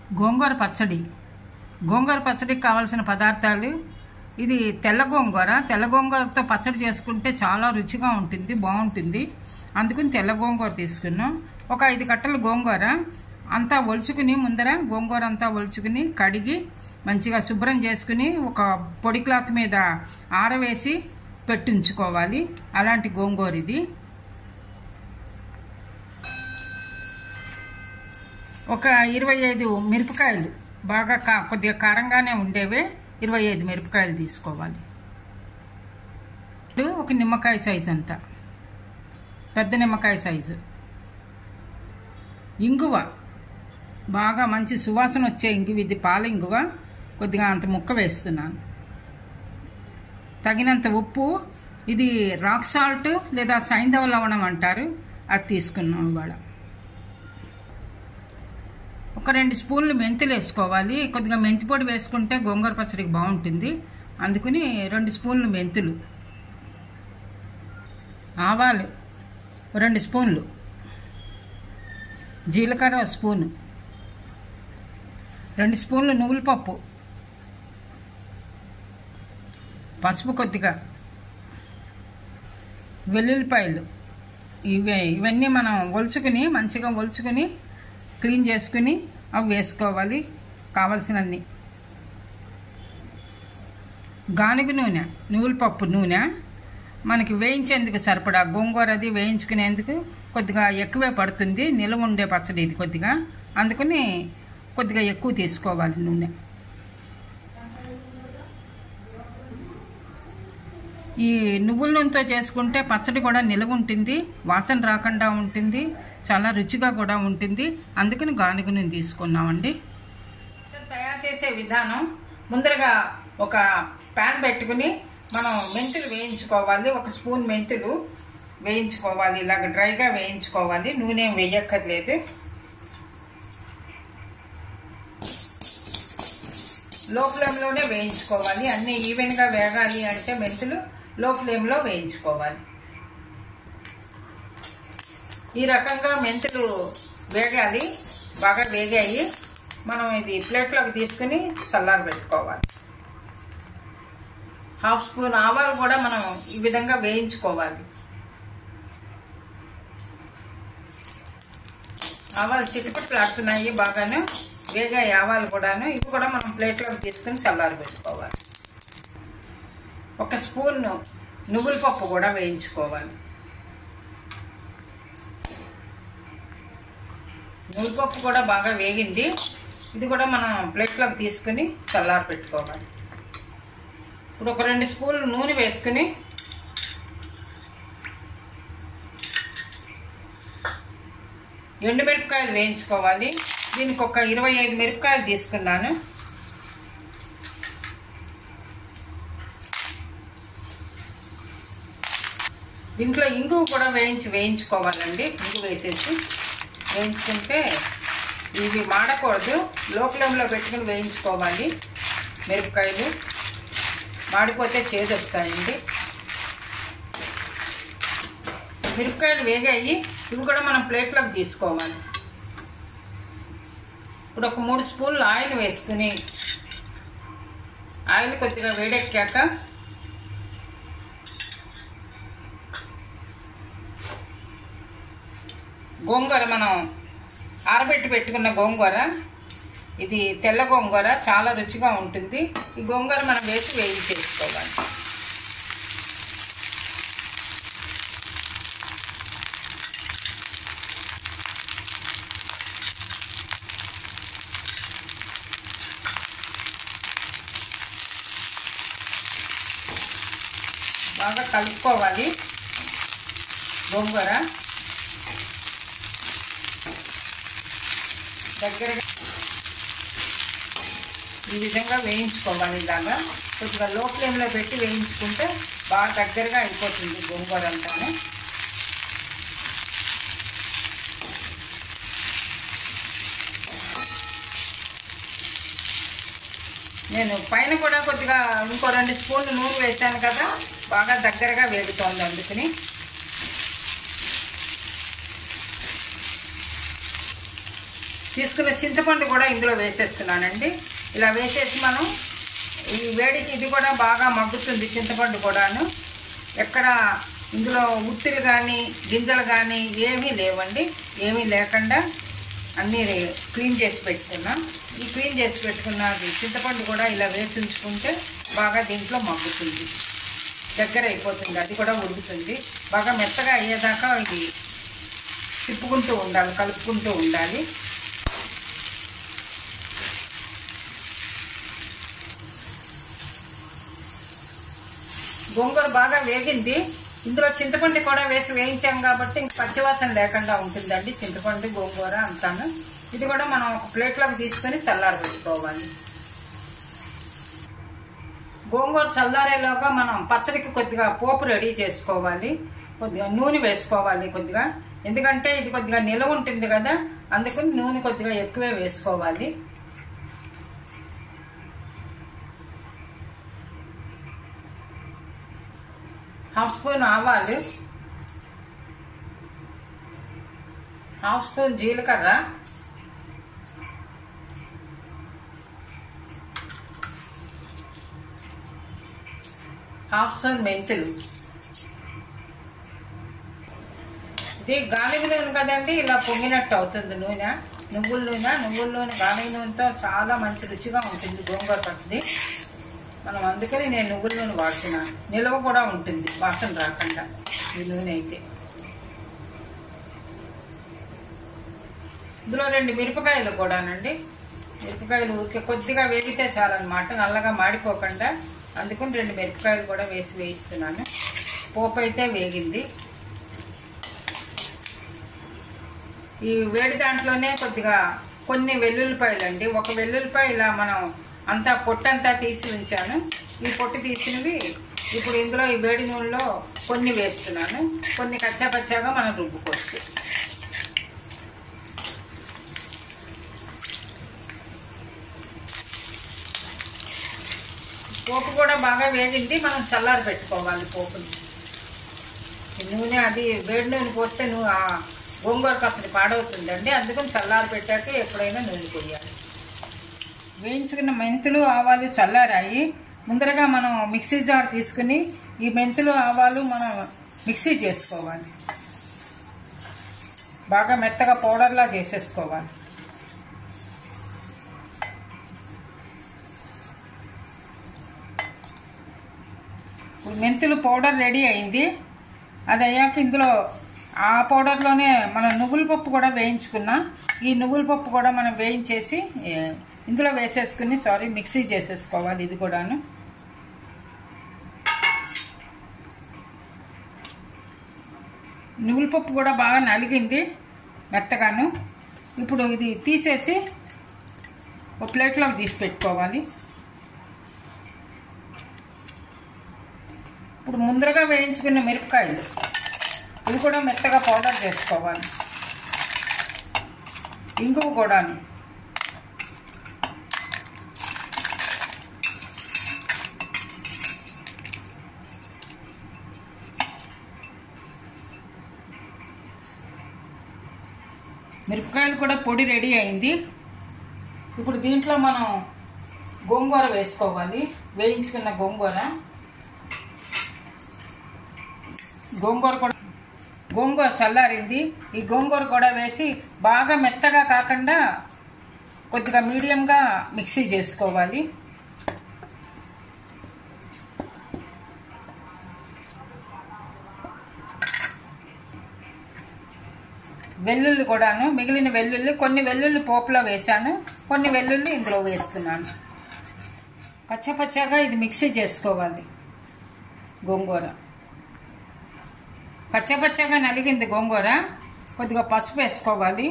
గోంగూర పచ్చడి. గోంగూర పచ్చడికి కావాల్సిన పదార్థాలు: ఇది తెల్ల గోంగూరతో పచ్చడి చేసుకుంటే చాలా రుచిగా ఉంటుంది, బాగుంటుంది. అందుకని తెల్ల గోంగూర తీసుకున్నాం. ఒక 5 కట్టలు గోంగూర అంతా ఒలుచుకుని, ముందర గోంగూర అంతా ఒలుచుకుని కడిగి మంచిగా శుభ్రం చేసుకుని ఒక పొడి క్లాత్ మీద ఆరవేసి పెట్టుంచుకోవాలి. అలాంటి గోంగూర ఇది. ఒక 25 మిరపకాయలు, బాగా కొద్దిగా కారంగానే ఉండేవే 25 మిరపకాయలు తీసుకోవాలి. ఒక నిమ్మకాయ సైజు అంతా, పెద్ద నిమ్మకాయ సైజు. ఇంగువ, బాగా మంచి సువాసన వచ్చే ఇంగువ ఇది, పాల ఇంగువ. కొద్దిగా అంత ముక్క వేస్తున్నాను. తగినంత ఉప్పు. ఇది రాక్ సాల్ట్ లేదా సైంధవ లవణం అంటారు, అది తీసుకున్నాం ఇవాళ. ఒక 2 స్పూన్లు మెంతులు వేసుకోవాలి. కొద్దిగా మెంతి పొడి వేసుకుంటే గోంగూర పచ్చడికి బాగుంటుంది, అందుకని 2 స్పూన్లు మెంతులు. ఆవాలు 2 స్పూన్లు, జీలకర్ర 1 స్పూను, 2 స్పూన్లు నువ్వుల పప్పు, పసుపు కొద్దిగా, వెల్లుల్లిపాయలు. ఇవన్నీ మనం ఒలుచుకుని, మంచిగా ఒలుచుకుని క్లీన్ చేసుకుని అవి వేసుకోవాలి కావలసినన్ని. గానుగ నూనె, నువ్వుల పప్పు నూనె మనకి వేయించేందుకు సరిపడా, గోంగూర అది వేయించుకునేందుకు కొద్దిగా ఎక్కువే పడుతుంది, నిల్వ ఉండే పచ్చడి ఇది కొద్దిగా, అందుకని కొద్దిగా ఎక్కువ తీసుకోవాలి నూనె. ఈ నువ్వుల నూనెతో చేసుకుంటే పచ్చడి కూడా నిల్వ ఉంటుంది, వాసన రాకుండా ఉంటుంది, చాలా రుచిగా కూడా ఉంటుంది, అందుకని గానుగ నూనె తీసుకున్నామండి. తయారు చేసే విధానం: ముందరగా ఒక ప్యాన్ పెట్టుకుని మనం మెంతులు వేయించుకోవాలి. 1 స్పూన్ మెంతులు వేయించుకోవాలి, ఇలాగ డ్రైగా వేయించుకోవాలి, నూనె వేయక్కర్లేదు. లో ఫ్లేమ్లోనే వేయించుకోవాలి. అన్నీ ఈవెన్గా వేగాలి అంటే మెంతులు లో ఫ్లేమ్లో వేయించుకోవాలి. ఈ రకంగా మెంతులు వేగాలి, బాగా వేగాయి. మనం ఇది ప్లేట్లోకి తీసుకుని చల్లారి పెట్టుకోవాలి. 1/2 స్పూన్ ఆవాలు కూడా మనం ఈ విధంగా వేయించుకోవాలి. ఆవాలు చిటిపట్లాడుతున్నాయి, బాగాను వేగాయి ఆవాలు కూడాను. ఇవి కూడా మనం ప్లేట్లోకి తీసుకుని చల్లారి పెట్టుకోవాలి. 1 స్పూన్ నువ్వుల పప్పు కూడా వేయించుకోవాలి. నువ్వుల పప్పు కూడా బాగా వేగింది, ఇది కూడా మనం ప్లేట్లోకి తీసుకుని చల్లారి పెట్టుకోవాలి. ఇప్పుడు ఒక 2 స్పూన్లు నూనె వేసుకుని ఎండుమిరపకాయలు వేయించుకోవాలి. దీనికి ఒక 25 మిరపకాయలు తీసుకున్నాను. దీంట్లో ఇంగువ కూడా వేయించుకోవాలండి. ఇంగు వేసేసి వేయించుకుంటే ఇవి మాడకూడదు, లో ఫ్లేమ్లో పెట్టుకుని వేయించుకోవాలి. మిరపకాయలు మాడిపోతే చేదు వస్తాయండి. మిరపకాయలు వేగాయి, ఇవి కూడా మనం ప్లేట్లోకి తీసుకోవాలి. ఇప్పుడు ఒక 3 స్పూన్లు ఆయిల్ వేసుకుని, ఆయిల్ కొద్దిగా వేడెక్కాక గోంగూర, మనం ఆరబెట్టి పెట్టుకున్న గోంగూర, ఇది తెల్ల గోంగూర, చాలా రుచిగా ఉంటుంది. ఈ గోంగూర మనం వేసి వేయించేసుకోవాలి. బాగా కలుపుకోవాలి గోంగూర. దగ్గరగా ఈ విధంగా వేయించుకోవాలి. ఇలాగా కొద్దిగా లో ఫ్లేమ్లో పెట్టి వేయించుకుంటే బాగా దగ్గరగా అయిపోతుంది గోంగూర అంతానే. నేను పైన కూడా కొద్దిగా ఇంకో 2 స్పూన్లు నూనె వేసాను కదా, బాగా దగ్గరగా వేగుతోంది, అందుకని తీసుకున్న చింతపండు కూడా ఇందులో వేసేస్తున్నానండి. ఇలా వేసేసి మనం ఈ వేడికి ఇది కూడా బాగా మగ్గుతుంది. చింతపండు కూడాను ఎక్కడ ఇందులో ఉత్తులు కానీ గింజలు కానీ ఏమీ లేవండి. ఏమీ లేకుండా అన్నీ క్లీన్ చేసి పెట్టుకున్నా. ఈ క్లీన్ చేసి పెట్టుకున్న చింతపండు కూడా ఇలా వేసి ఉంచుకుంటే బాగా దీంట్లో మగ్గుతుంది, దగ్గర అయిపోతుంది, అది కూడా ఉడుకుతుంది. బాగా మెత్తగా అయ్యేదాకా ఇది తిప్పుకుంటూ ఉండాలి, కలుపుకుంటూ ఉండాలి. గోంగూర బాగా వేగింది. ఇందులో చింతపండు కూడా వేసి వేయించాం కాబట్టి ఇంక పచ్చివాసన లేకుండా ఉంటుందండి చింతపండు గోంగూర అంతాను. ఇది కూడా మనం ఒక ప్లేట్లోకి తీసుకొని చల్లారబెట్టుకోవాలి. గోంగూర చల్లారేలోగా మనం పచ్చడికి కొద్దిగా పోపు రెడీ చేసుకోవాలి. కొద్దిగా నూనె వేసుకోవాలి కొద్దిగా, ఎందుకంటే ఇది కొద్దిగా నిలవ ఉంటుంది కదా, అందుకని నూనె కొద్దిగా ఎక్కువే వేసుకోవాలి. హాఫ్ స్పూన్ ఆవాలు, హాఫ్ స్పూన్ జీలకర్ర, హాఫ్ స్పూన్ మెంతులు. ఇది గానుగ నూనె కదండి, ఇలా పొంగినట్టు అవుతుంది నూనె. నువ్వుల నూనె గానుగ నూనెతో చాలా మంచి రుచిగా ఉంటుంది గోంగూర పచ్చడి. మనం అందుకని నేను నువ్వుల నూనె వాడుతున్నాను. నిల్వ కూడా ఉంటుంది, వాసన రాకుండా ఈ నూనె అయితే. ఇందులో 2 మిరపకాయలు కూడానండి. మిరపకాయలు ఊరికే కొద్దిగా వేగితే చాలన్నమాట, నల్లగా మాడిపోకుండా. అందుకని 2 మిరపకాయలు కూడా వేసి వేయిస్తున్నాను. పోపు అయితే వేగింది. ఈ వేడి దాంట్లోనే కొద్దిగా కొన్ని వెల్లుల్లిపాయలు అండి. ఒక వెల్లుల్లిపాయ ఇలా మనం అంతా పొట్టంతా తీసి ఉంచాను. ఈ పొట్టు తీసినవి ఇప్పుడు ఇందులో ఈ వేడి నూనెలో కొన్ని వేస్తున్నాను. కొన్ని కచ్చాపచ్చాగా మనం రుబ్బుకోవచ్చు. పోపు కూడా బాగా వేగింది. మనం చల్లారి పెట్టుకోవాలి పోపుని. నూనె అది వేడి నూనె పోస్తే గోంగూర పచ్చడి పాడవుతుందండి, అందుకని చల్లారి పెట్టాక ఎప్పుడైనా నూనె పోయాలి. వేయించుకున్న మెంతులు ఆవాలు చల్లారాయి. ముందరగా మనం మిక్సీ జార్ తీసుకుని ఈ మెంతులు ఆవాలు మనం మిక్సీ చేసుకోవాలి. బాగా మెత్తగా పౌడర్లా చేసేసుకోవాలి. ఇప్పుడు మెంతులు పౌడర్ రెడీ అయింది. అది అయ్యాక ఇందులో ఆ పౌడర్లోనే మనం నువ్వుల పప్పు కూడా వేయించుకున్నా. ఈ నువ్వుల పప్పు కూడా మనం వేయించేసి ఇందులో వేసేసుకుని మిక్సీ చేసేసుకోవాలి. ఇది కూడాను నువ్వుల పప్పు కూడా బాగా నలిగింది మెత్తగాను. ఇప్పుడు ఇది తీసేసి ఒక ప్లేట్లోకి తీసి పెట్టుకోవాలి. ఇప్పుడు ముందరగా వేయించుకున్న మిరపకాయలు ఇవి కూడా మెత్తగా పౌడర్ చేసుకోవాలి. ఇంగువ కూడాను. మిరపకాయలు కూడా పొడి రెడీ అయింది. ఇప్పుడు దీంట్లో మనం గోంగూర వేసుకోవాలి. వేయించుకున్న గోంగూర చల్లారింది. ఈ గోంగూర కూడా వేసి బాగా మెత్తగా కాకుండా కొద్దిగా మీడియంగా మిక్సీ చేసుకోవాలి. వెల్లుల్లి కూడాను, మిగిలిన వెల్లుల్లి కొన్ని వెల్లుల్లి పోపులో వేసాను, కొన్ని వెల్లుల్లి ఇందులో వేస్తున్నాను. పచ్చగా ఇది మిక్సీ చేసుకోవాలి. గోంగూర పచ్చగా నలిగింది. గోంగూర కొద్దిగా పసుపు వేసుకోవాలి,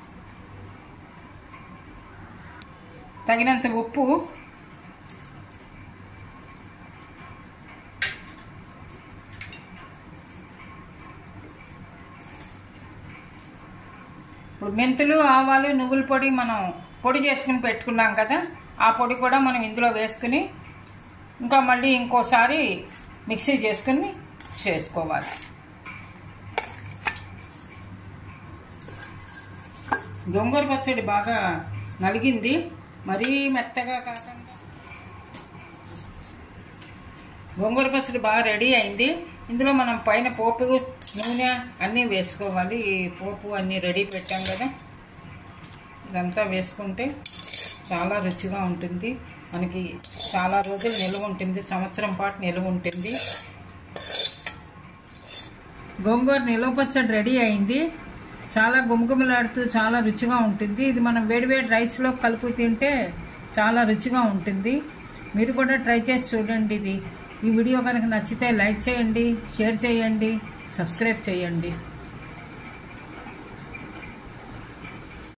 తగినంత ఉప్పు, ఇప్పుడు మెంతులు ఆవాలు నువ్వుల పొడి మనం పొడి చేసుకుని పెట్టుకున్నాం కదా, ఆ పొడి కూడా మనం ఇందులో వేసుకుని ఇంకా మళ్ళీ ఇంకోసారి మిక్సీ చేసుకుని చేసుకోవాలి. గోంగూర పచ్చడి బాగా నలిగింది, మరీ మెత్తగా కాకుండా. గోంగూర పచ్చడి బాగా రెడీ అయింది. ఇందులో మనం పైన పోపు, నూనె అన్నీ వేసుకోవాలి. పోపు అన్నీ రెడీ పెట్టాం కదా, ఇదంతా వేసుకుంటే చాలా రుచిగా ఉంటుంది. మనకి చాలా రోజులు నిల్వ ఉంటుంది, సంవత్సరం పాటు నిల్వ ఉంటుంది. గోంగూర నిల్వ పచ్చడి రెడీ అయింది. చాలా గుమగుమలాడుతూ చాలా రుచిగా ఉంటుంది. ఇది మనం వేడివేడి రైస్లో కలుపు తింటే చాలా రుచిగా ఉంటుంది. మీరు కూడా ట్రై చేసి చూడండి. ఈ వీడియో కనుక నచ్చితే లైక్ చేయండి, షేర్ చేయండి, సబ్స్క్రైబ్ చేయండి.